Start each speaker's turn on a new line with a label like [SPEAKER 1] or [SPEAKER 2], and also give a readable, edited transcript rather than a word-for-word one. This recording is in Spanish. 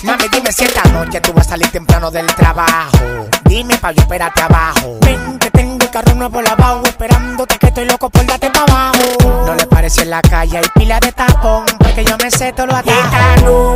[SPEAKER 1] Mami, dime si esta noche tú vas a salir temprano del trabajo. Dime pa' yo esperarte abajo. Ven que tengo el carro nuevo lavado, esperándote que estoy loco por darte pa' abajo. No le parece en la calle, hay pila de tapón, porque yo me sé todo lo atajos.